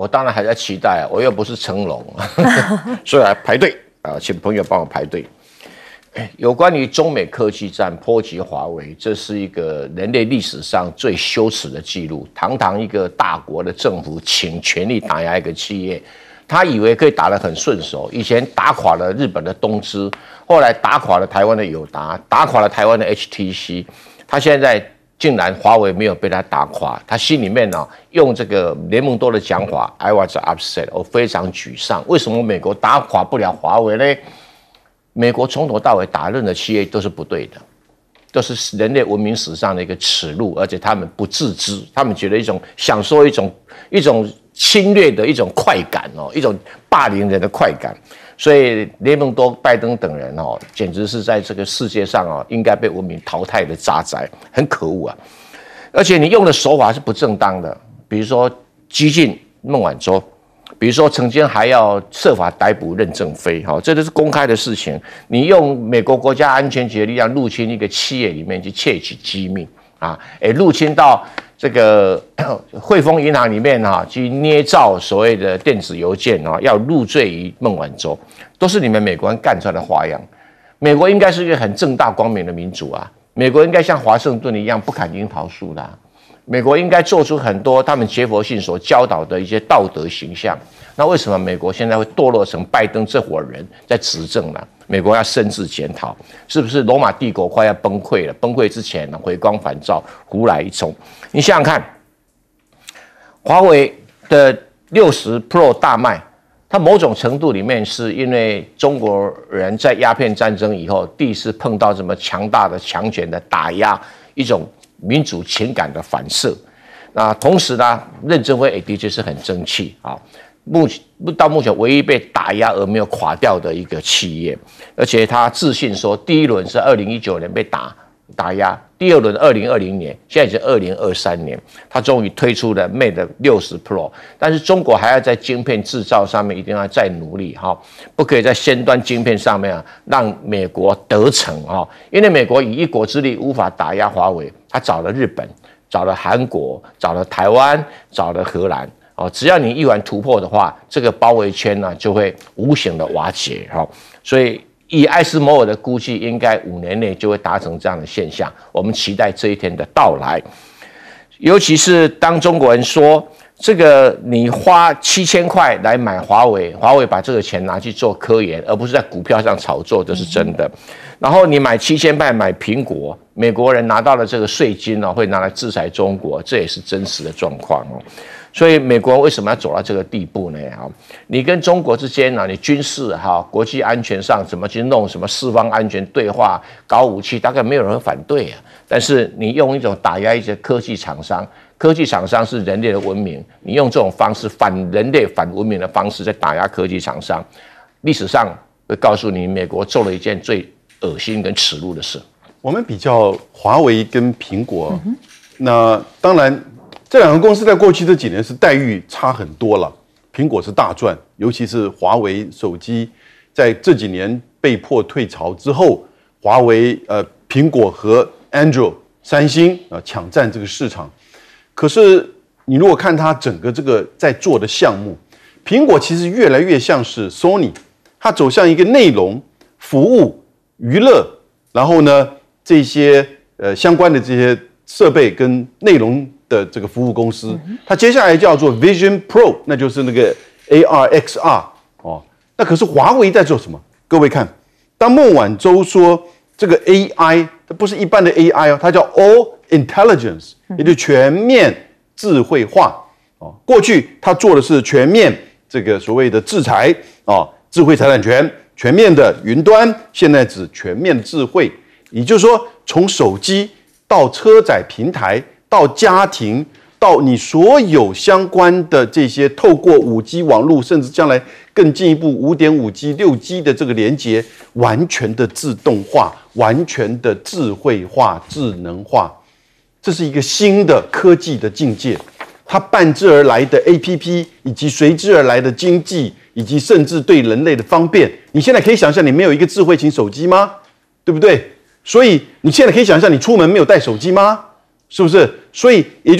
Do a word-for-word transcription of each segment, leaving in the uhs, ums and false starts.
我当然还在期待啊，我又不是成龙，所以来排队啊，请朋友帮我排队。有关于中美科技战波及华为，这是一个人类历史上最羞耻的记录。堂堂一个大国的政府，请全力打压一个企业，他以为可以打得很顺手。以前打垮了日本的东芝，后来打垮了台湾的友达，打垮了台湾的 H T C， 他现在竟然华为没有被他打垮，他心里面呢、啊、用这个雷蒙多的讲法 ，I was upset， 我非常沮丧。为什么美国打垮不了华为呢？美国从头到尾打任何企业都是不对的，都是人类文明史上的一个耻辱，而且他们不自知，他们觉得一种享受一种一种侵略的一种快感哦，一种霸凌人的快感。所以雷蒙多、拜登等人哦，简直是在这个世界上哦，应该被文明淘汰的渣滓，很可恶啊！而且你用的手法是不正当的，比如说激进孟晚舟。比如说，曾经还要设法逮捕任正非，哈，这都是公开的事情。你用美国国家安全局的力量入侵一个企业里面去窃取机密啊，哎，入侵到这个汇丰银行里面哈，去捏造所谓的电子邮件啊，要入罪于孟晚舟，都是你们美国人干出来的花样。美国应该是一个很正大光明的民主啊，美国应该像华盛顿一样不砍樱桃树的、啊。美国应该做出很多他们杰佛逊所教导的一些道德形象。那为什么美国现在会堕落成拜登这伙人在执政呢？美国要深自检讨，是不是罗马帝国快要崩溃了？崩溃之前呢，回光返照，胡来一冲。你想想看，华为的六十 Pro 大卖，它某种程度里面是因为中国人在鸦片战争以后第一次碰到这么强大的强权的打压，一种民主情感的反射。那同时呢，任正非也的确是很争气啊。目到目前唯一被打压而没有垮掉的一个企业，而且他自信说，第一轮是二零一九年被打打压，第二轮二零二零年，现在已经二零二三年，他终于推出了 Mate 六十 Pro， 但是中国还要在晶片制造上面一定要再努力哈，不可以在先端晶片上面啊让美国得逞哈，因为美国以一国之力无法打压华为，他找了日本，找了韩国，找了台湾，找了荷兰。哦，只要你一环突破的话，这个包围圈呢就会无形的瓦解哈。所以以艾斯摩尔的估计，应该五年内就会达成这样的现象。我们期待这一天的到来。尤其是当中国人说这个你花七千块来买华为，华为把这个钱拿去做科研，而不是在股票上炒作，这是真的。然后你买七千块买苹果，美国人拿到了这个税金呢，会拿来制裁中国，这也是真实的状况哦。所以美国为什么要走到这个地步呢？哈，你跟中国之间呢，你军事哈、国际安全上怎么去弄什么四方安全对话、搞武器，大概没有人会反对啊。但是你用一种打压一些科技厂商，科技厂商是人类的文明，你用这种方式反人类、反文明的方式在打压科技厂商，历史上会告诉你，美国做了一件最恶心跟耻辱的事。 我们比较华为跟苹果，嗯、那当然。这两个公司在过去这几年是待遇差很多了，苹果是大赚，尤其是华为手机在这几年被迫退潮之后，华为、呃苹果和 Android 三星啊、呃、抢占这个市场。可是你如果看它整个这个在做的项目，苹果其实越来越像是 Sony， 它走向一个内容、服务、娱乐，然后呢这些呃相关的这些设备跟内容。的这个服务公司，它接下来叫做 Vision Pro， 那就是那个 A R X R 哦。那可是华为在做什么？各位看，当孟晚舟说这个 A I， 它不是一般的 A I 哦，它叫 All Intelligence， 也就全面智慧化哦。过去它做的是全面这个所谓的制裁哦，智慧财产权、全面的云端，现在指全面的智慧，也就是说，从手机到车载平台。到家庭，到你所有相关的这些透过五 G 网络，甚至将来更进一步 五点五 G、六 G 的这个连接，完全的自动化，完全的智慧化、智能化，这是一个新的科技的境界。它伴之而来的 A P P， 以及随之而来的经济，以及甚至对人类的方便，你现在可以想象，你没有一个智慧型手机吗？对不对？所以你现在可以想象，你出门没有带手机吗？是不是？所以也就是说，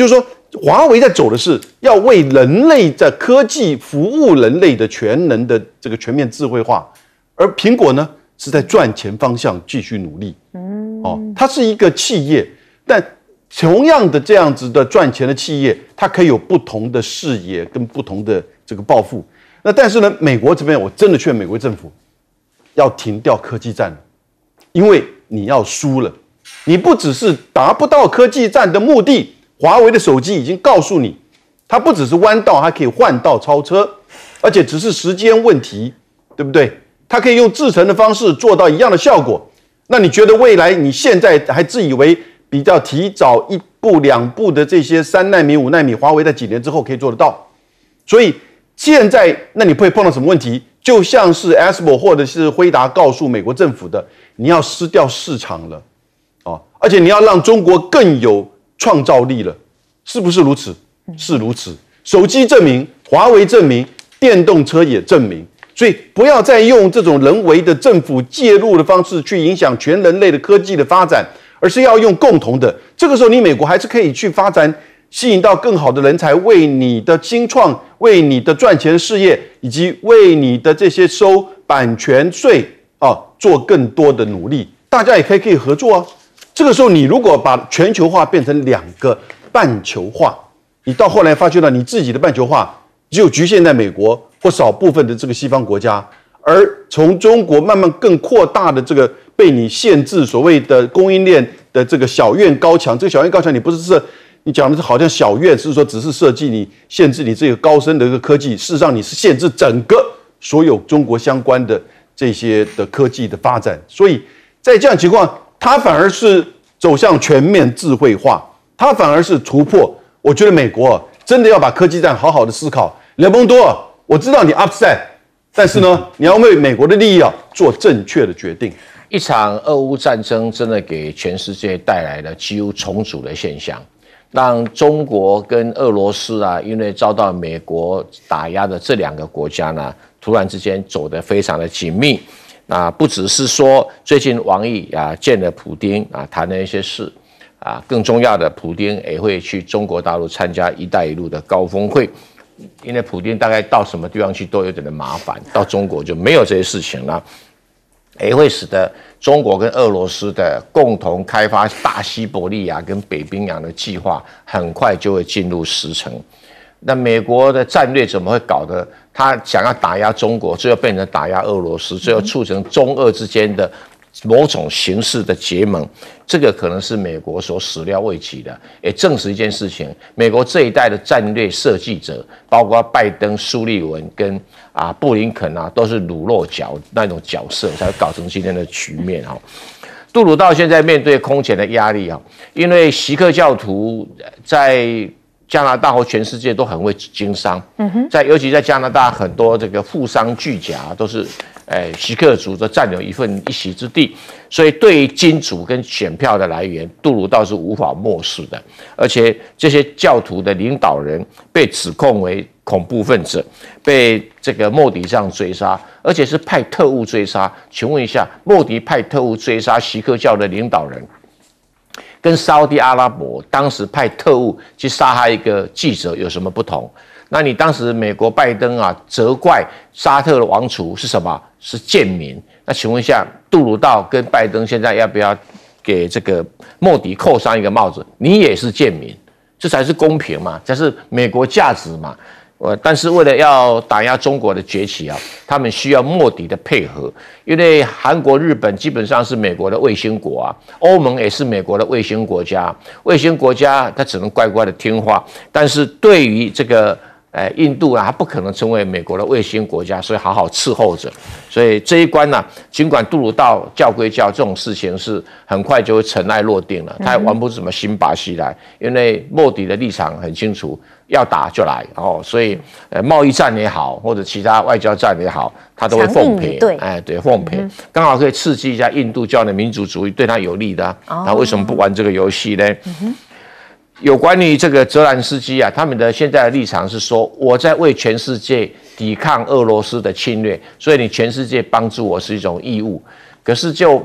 华为在走的是要为人类在科技服务人类的全能的这个全面智慧化，而苹果呢是在赚钱方向继续努力。嗯，哦，它是一个企业，但同样的这样子的赚钱的企业，它可以有不同的视野跟不同的这个抱负。那但是呢，美国这边我真的劝美国政府要停掉科技战，因为你要输了，你不只是达不到科技战的目的。华为的手机已经告诉你，它不只是弯道，还可以换道超车，而且只是时间问题，对不对？它可以用制程的方式做到一样的效果。那你觉得未来你现在还自以为比较提早一步两步的这些三奈米、五奈米，华为在几年之后可以做得到？所以现在，那你会碰到什么问题？就像是 A S M L 或者是辉达告诉美国政府的，你要失掉市场了，哦，而且你要让中国更有创造力了，是不是如此？是如此。手机证明，华为证明，电动车也证明。所以不要再用这种人为的政府介入的方式去影响全人类的科技的发展，而是要用共同的。这个时候，你美国还是可以去发展，吸引到更好的人才，为你的新创、为你的赚钱事业，以及为你的这些收版权税啊，做更多的努力。大家也可以可以合作啊。这个时候，你如果把全球化变成两个半球化，你到后来发觉到你自己的半球化只有局限在美国或少部分的这个西方国家，而从中国慢慢更扩大的这个被你限制所谓的供应链的这个小院高墙，这个小院高墙你不是设，你讲的是好像小院是说只是设计你限制你这个高深的一个科技，事实上你是限制整个所有中国相关的这些的科技的发展，所以在这样情况。它反而是走向全面智慧化，它反而是突破。我觉得美国真的要把科技战好好的思考。雷蒙多，我知道你 upset， 但是呢，你要为美国的利益啊做正确的决定。 一场俄乌战争真的给全世界带来了几乎重组的现象，让中国跟俄罗斯啊，因为遭到美国打压的这两个国家呢，突然之间走得非常的紧密。啊，不只是说最近王毅啊见了普丁啊谈了一些事啊，更重要的，普丁也会去中国大陆参加“一带一路”的高峰会，因为普丁大概到什么地方去都有点的麻烦，到中国就没有这些事情了，也会使得中国跟俄罗斯的共同开发大西伯利亚跟北冰洋的计划很快就会进入时程。那美国的战略怎么会搞得他想要打压中国，最后变成打压俄罗斯，最后促成中俄之间的某种形式的结盟？这个可能是美国所始料未及的，也证实一件事情：美国这一代的战略设计者，包括拜登、苏利文跟啊布林肯啊，都是乳酪角那种角色，才会搞成今天的局面哈。杜鲁道现在面对空前的压力啊，因为锡克教徒在加拿大和全世界都很会经商，在尤其在加拿大，很多这个富商巨贾都是，诶，锡克族都占有一份一席之地，所以对于金主跟选票的来源，杜鲁道是无法漠视的。而且这些教徒的领导人被指控为恐怖分子，被这个莫迪这样追杀，而且是派特务追杀。请问一下，莫迪派特务追杀锡克教的领导人？跟沙特阿拉伯当时派特务去杀害一个记者有什么不同？那你当时美国拜登啊责怪沙特的王储是什么？是贱民。那请问一下，杜鲁道跟拜登现在要不要给这个莫迪扣上一个帽子？你也是贱民，这才是公平嘛，这是美国价值嘛。呃，但是为了要打压中国的崛起啊，他们需要莫迪的配合，因为韩国、日本基本上是美国的卫星国啊，欧盟也是美国的卫星国家，卫星国家它只能乖乖的听话，但是对于这个呃印度啊，它不可能成为美国的卫星国家，所以好好伺候着。所以这一关呢、啊，尽管杜鲁道教归教，这种事情是很快就会尘埃落定了，他也玩不出什么新把戏来，因为莫迪的立场很清楚。要打就来哦，所以呃贸易战也好，或者其他外交战也好，他都会奉陪。 对， 哎，对，奉陪，刚、嗯、好可以刺激一下印度教的民族主义，对他有利的、啊。哦、他为什么不玩这个游戏呢？嗯、有关于这个泽兰斯基啊，他们的现在的立场是说，我在为全世界抵抗俄罗斯的侵略，所以你全世界帮助我是一种义务。可是就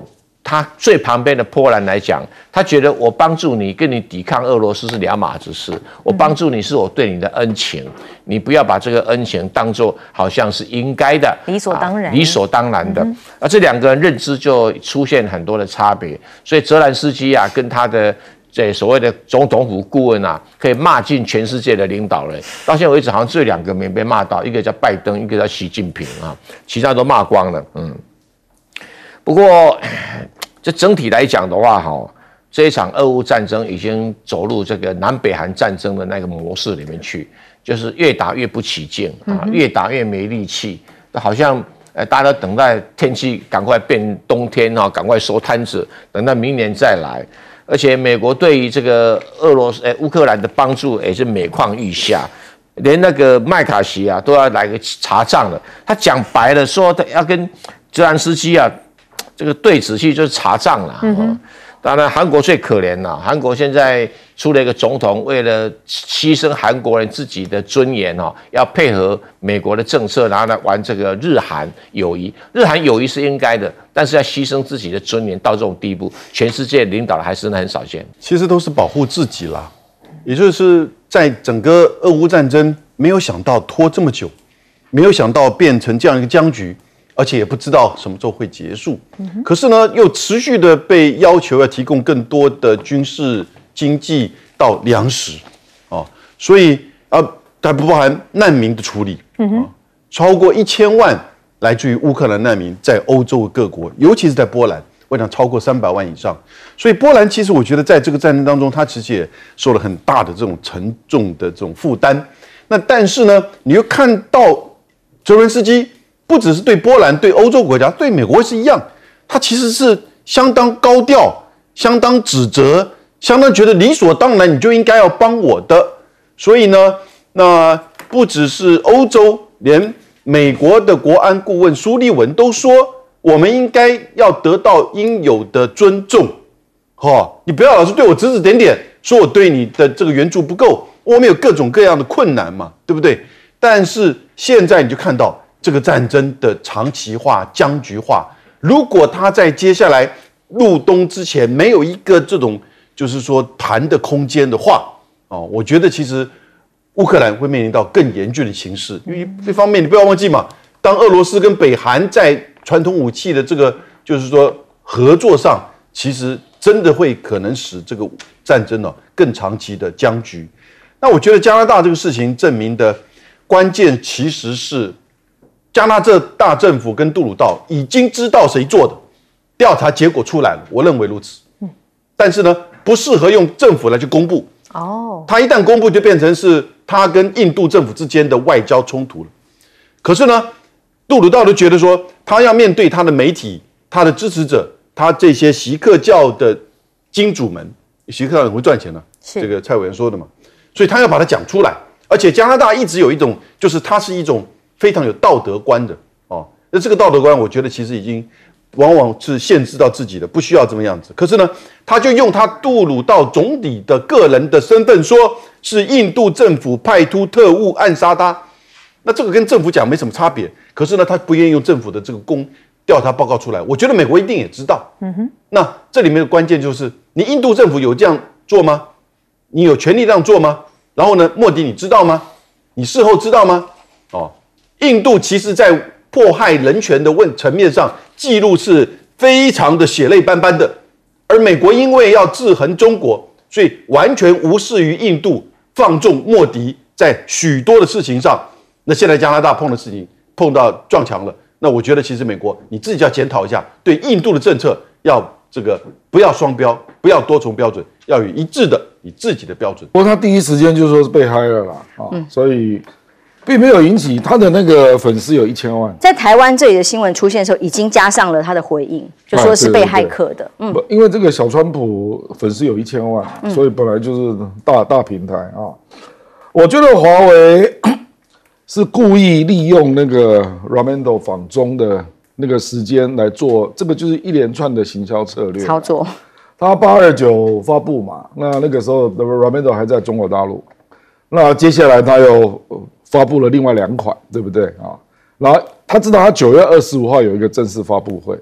他最旁边的波兰来讲，他觉得我帮助你，跟你抵抗俄罗斯是两码子事。我帮助你是我对你的恩情，你不要把这个恩情当作好像是应该的， 理所当然， 啊、理所当然的。嗯、而这两个人认知就出现很多的差别，所以泽连斯基啊，跟他的这所谓的总统府顾问啊，可以骂尽全世界的领导人。到现在为止，好像这两个没被骂到，一个叫拜登，一个叫习近平啊，其他都骂光了。嗯，不过这整体来讲的话，哈，这一场俄乌战争已经走入这个南北韩战争的那个模式里面去，就是越打越不起劲啊，越打越没力气，好像。呃，大家都等待天气赶快变冬天啊，赶快收摊子，等到明年再来。而且美国对于这个俄罗斯、诶乌克兰的帮助也是每况愈下，连那个麦卡锡啊都要来个查账了。他讲白了说，他要跟泽连斯基啊这个对峙去就是查账了。嗯当然，韩国最可怜了。韩国现在出了一个总统，为了牺牲韩国人自己的尊严哦，要配合美国的政策，然后来玩这个日韩友谊。日韩友谊是应该的，但是要牺牲自己的尊严到这种地步，全世界领导的还是很少见。 其实都是保护自己啦，也就是在整个俄乌战争，没有想到拖这么久，没有想到变成这样一个僵局。而且也不知道什么时候会结束，嗯、可是呢，又持续的被要求要提供更多的军事、经济到粮食，啊，所以啊，还不包含难民的处理，嗯、啊，超过一千万来自于乌克兰难民在欧洲各国，尤其是在波兰，我想超过三百万以上。所以波兰其实我觉得在这个战争当中，它其实也受了很大的这种沉重的这种负担。那但是呢，你又看到泽连斯基。不只是对波兰、对欧洲国家、对美国是一样，他其实是相当高调、相当指责、相当觉得理所当然，你就应该要帮我的。所以呢，那不只是欧洲，连美国的国安顾问苏利文都说，我们应该要得到应有的尊重。哈，你不要老是对我指指点点，说我对你的这个援助不够，我们有各种各样的困难嘛，对不对？但是现在你就看到。这个战争的长期化、僵局化，如果他在接下来入冬之前没有一个这种就是说谈的空间的话，哦，我觉得其实乌克兰会面临到更严峻的形势。因为这方面你不要忘记嘛，当俄罗斯跟北韩在传统武器的这个就是说合作上，其实真的会可能使这个战争呢、哦、更长期的僵局。那我觉得加拿大这个事情证明的关键其实是。加拿大政府跟杜鲁道已经知道谁做的，调查结果出来了，我认为如此。嗯、但是呢，不适合用政府来去公布。哦，他一旦公布，就变成是他跟印度政府之间的外交冲突了。可是呢，杜鲁道都觉得说，他要面对他的媒体、他的支持者、他这些锡克教的金主们，锡克教很会赚钱的、啊，这个蔡委员说的嘛，所以他要把它讲出来。而且加拿大一直有一种，就是它是一种。非常有道德观的哦，那这个道德观，我觉得其实已经往往是限制到自己的，不需要这么样子。可是呢，他就用他杜鲁道总理的个人的身份，说是印度政府派出特务暗杀他。那这个跟政府讲没什么差别。可是呢，他不愿意用政府的这个公调查报告出来。我觉得美国一定也知道。嗯哼。那这里面的关键就是，你印度政府有这样做吗？你有权利这样做吗？然后呢，莫迪你知道吗？你事后知道吗？哦。印度其实在迫害人权的问层面上记录是非常的血泪斑斑的，而美国因为要制衡中国，所以完全无视于印度，放纵莫迪在许多的事情上。那现在加拿大碰的事情碰到撞墙了，那我觉得其实美国你自己要检讨一下，对印度的政策要这个不要双标，不要多重标准，要有一致的你自己的标准。 不过他第一时间就说是被害了啦，啊、哦，嗯、所以。并没有引起他的那个粉丝有一千万， 在台湾这里的新闻出现的时候，已经加上了他的回应，就说是被骇客的。 嗯，因为这个小川普粉丝有一千万，嗯、所以本来就是大大平台啊。我觉得华为是故意利用那个 Raimondo 访中的那个时间来做，这个就是一连串的行销策略操作。 他八二九发布嘛，那那个时候 Raimondo 还在中国大陆，那接下来他又发布了另外两款，对不对啊？然后他知道他九月二十五号有一个正式发布会，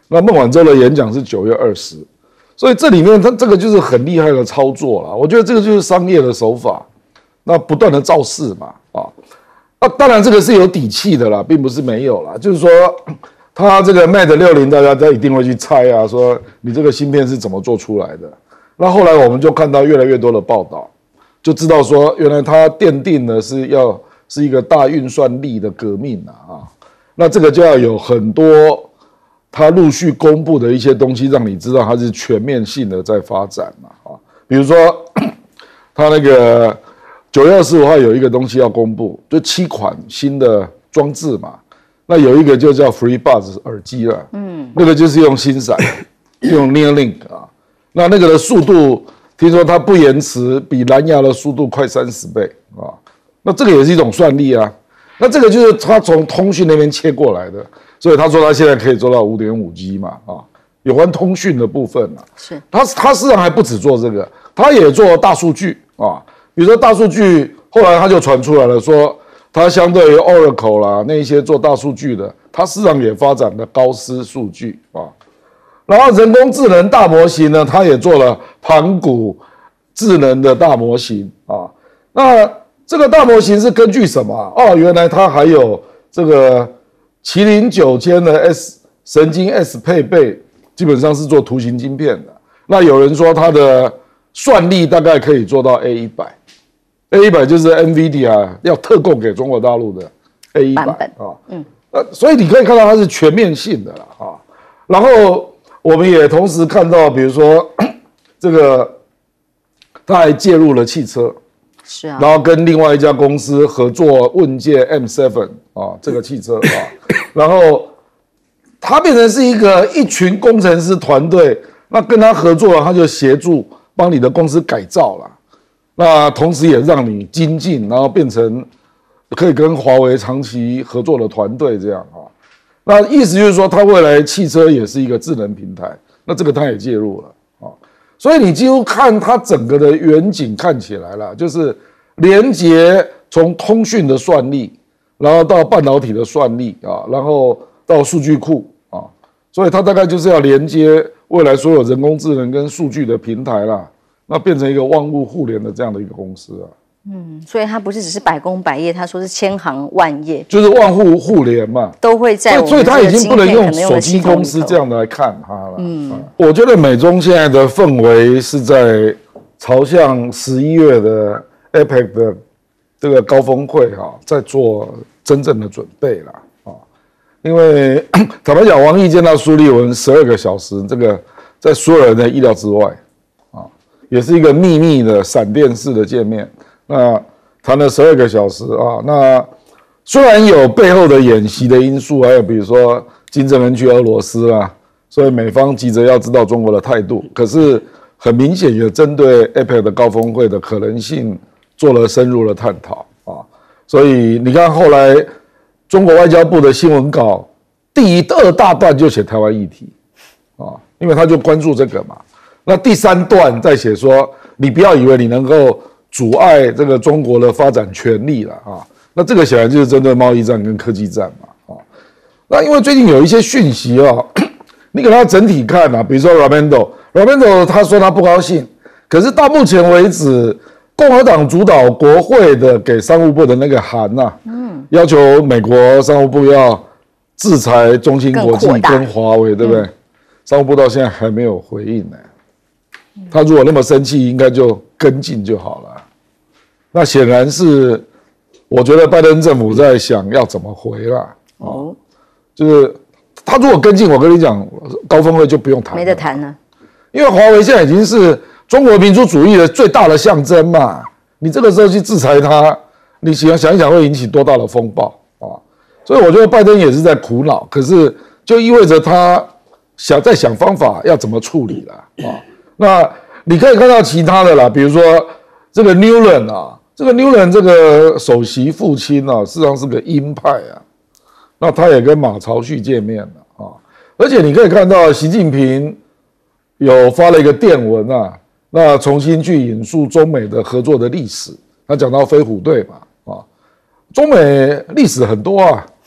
那孟晚舟的演讲是九月二十，所以这里面它这个就是很厉害的操作了。我觉得这个就是商业的手法，那不断的造势嘛，啊，那当然这个是有底气的啦，并不是没有啦。就是说，他这个 Mate 六零，大家都一定会去猜啊，说你这个芯片是怎么做出来的。那后来我们就看到越来越多的报道，就知道说原来它奠定的是要是一个大运算力的革命啊，啊，那这个就要有很多。他陆续公布的一些东西，让你知道它是全面性的在发展嘛，啊，比如说他那个九月二十五号有一个东西要公布，就七款新的装置嘛，那有一个就叫 FreeBuds 耳机了，嗯，那个就是用星闪，用 Neuralink 啊，那那个的速度听说它不延迟，比蓝牙的速度快三十倍啊，那这个也是一种算力啊，那这个就是他从通讯那边切过来的。所以他说他现在可以做到 五点五 G 嘛，啊，有关通讯的部分啊， 是他他事实上还不止做这个，他也做大数据啊，比如说大数据，后来他就传出来了，说他相对于 Oracle 啦那一些做大数据的，他事实上也发展了高斯数据啊，然后人工智能大模型呢，他也做了盘古智能的大模型啊，那这个大模型是根据什么？哦，原来它还有这个。麒麟九千的 S 神经 S 配备基本上是做图形晶片的，那有人说它的算力大概可以做到 A 一百，A 一百就是 NVIDIA 要特供给中国大陆的 A 一百啊，嗯，呃，所以你可以看到它是全面性的了啊。然后我们也同时看到，比如说这个，它还介入了汽车。 是啊， 然后跟另外一家公司合作问界 M 七 啊，这个汽车啊，然后它变成是一个一群工程师团队，那跟他合作了，他就协助帮你的公司改造了，那同时也让你精进，然后变成可以跟华为长期合作的团队这样啊。那意思就是说，它未来汽车也是一个智能平台，那这个它也介入了。所以你几乎看它整个的远景看起来啦，就是连接从通讯的算力，然后到半导体的算力啊，然后到数据库啊，所以它大概就是要连接未来所有人工智能跟数据的平台啦，那变成一个万物互联的这样的一个公司啊。 嗯，所以它不是只是百工百业，他说是千行万业， 就是万户互联嘛， 都会在我们所以它已经不能用手手机公司这样的来看它了。嗯，我觉得美中现在的氛围是在朝向十一月的 A P E C 的这个高峰会啊，在做真正的准备了啊。因为坦白讲，王毅见到苏立文十二个小时，这个在所有人的意料之外啊，也是一个秘密的闪电式的见面。那谈了十二个小时啊，那虽然有背后的演习的因素，还有比如说金正恩去俄罗斯啦，所以美方急着要知道中国的态度，可是很明显也针对 A P E C 的高峰会的可能性做了深入的探讨啊。所以你看后来中国外交部的新闻稿第一二大段就写台湾议题啊，因为他就关注这个嘛。那第三段再写说，你不要以为你能够阻碍这个中国的发展权利了啊，那这个显然就是针对贸易战跟科技战嘛啊。那因为最近有一些讯息啊，你给他整体看啊，比如说 Raimondo，Raimondo 他说他不高兴，可是到目前为止，共和党主导国会的给商务部的那个函呐、啊，嗯，要求美国商务部要制裁中芯国际跟华为，对不对？嗯、商务部到现在还没有回应呢。他如果那么生气，应该就跟进就好了。那显然是，我觉得拜登政府在想要怎么回啦。哦，就是他如果跟进，我跟你讲，高峰会就不用谈了， 没得谈了。 因为华为现在已经是中国民族主义的最大的象征嘛。你这个时候去制裁他，你想想一想会引起多大的风暴啊！所以我觉得拜登也是在苦恼，可是就意味着他想在想方法要怎么处理了啊。那你可以看到其他的啦，比如说这个 Newland 啊，这个 Newland 这个首席父亲啊，事实上是个鹰派啊。那他也跟马朝旭见面了啊，而且你可以看到习近平有发了一个电文啊，那重新去引述中美的合作的历史，他讲到飞虎队嘛啊，中美历史很多啊，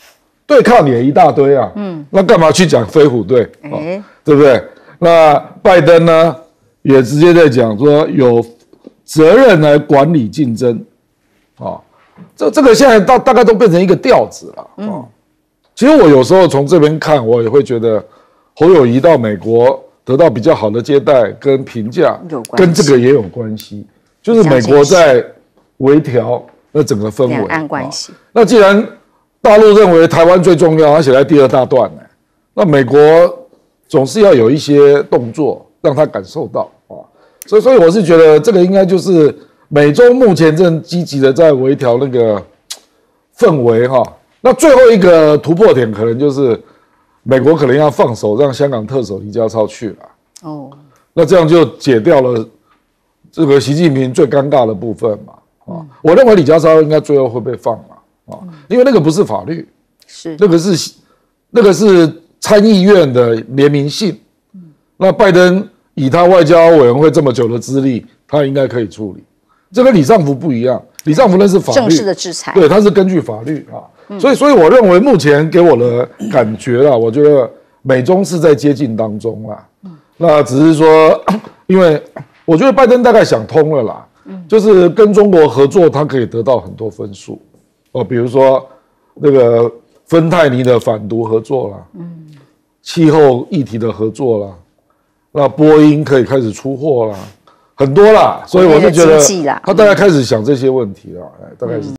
对抗也一大堆啊，嗯，那干嘛去讲飞虎队？哦哎， 对不对？那拜登呢，也直接在讲说有责任来管理竞争，啊、哦，这这个现在大大概都变成一个调子了，啊、哦。其实我有时候从这边看，我也会觉得侯友宜到美国得到比较好的接待跟评价，跟这个也有关系，就是美国在微调那整个氛围， 两岸关系。 那既然大陆认为台湾最重要，它写在第二大段呢，那美国总是要有一些动作让他感受到啊，所以所以我是觉得这个应该就是美中目前正积极的在微调那个氛围哈。那最后一个突破点可能就是美国可能要放手让香港特首李家超去了哦，那这样就解掉了这个习近平最尴尬的部分嘛啊，嗯、我认为李家超应该最后会被放嘛。啊，因为那个不是法律， 是那个是那个是参议院的联名信。嗯、那拜登以他外交委员会这么久的资历，他应该可以处理。这跟李尚福不一样，李尚福那是法律正式的制裁， 对，他是根据法律啊。嗯、所以，所以我认为目前给我的感觉啦，我觉得美中是在接近当中啦。嗯、那只是说，因为我觉得拜登大概想通了啦，嗯、就是跟中国合作，他可以得到很多分数。哦，比如说那个芬太尼的反毒合作啦，嗯，气候议题的合作啦，那波音可以开始出货啦，很多啦，所以我就觉得他大概开始想这些问题了，哎，大概是。